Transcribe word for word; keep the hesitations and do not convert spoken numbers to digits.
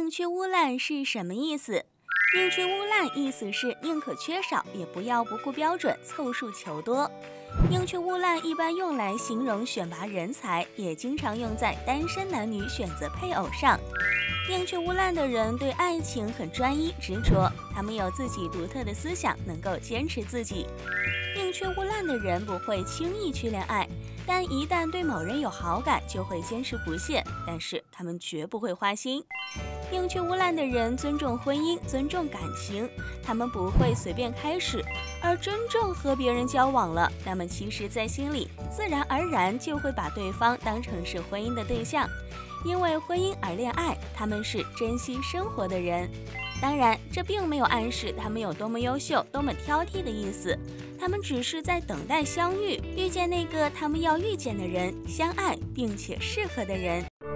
宁缺毋滥是什么意思？宁缺毋滥意思是宁可缺少，也不要不顾标准，凑数求多。宁缺毋滥一般用来形容选拔人才，也经常用在单身男女选择配偶上。宁缺毋滥的人对爱情很专一执着，他们有自己独特的思想，能够坚持自己。宁缺毋滥的人不会轻易去恋爱，但一旦对某人有好感，就会坚持不懈，但是他们绝不会花心。宁缺毋滥的人尊重婚姻，尊重感情，他们不会随便开始，而真正和别人交往了，那么其实在心里自然而然就会把对方当成是婚姻的对象。因为婚姻而恋爱，他们是珍惜生活的人。当然，这并没有暗示他们有多么优秀、多么挑剔的意思，他们只是在等待相遇，遇见那个他们要遇见的人，相爱并且适合的人。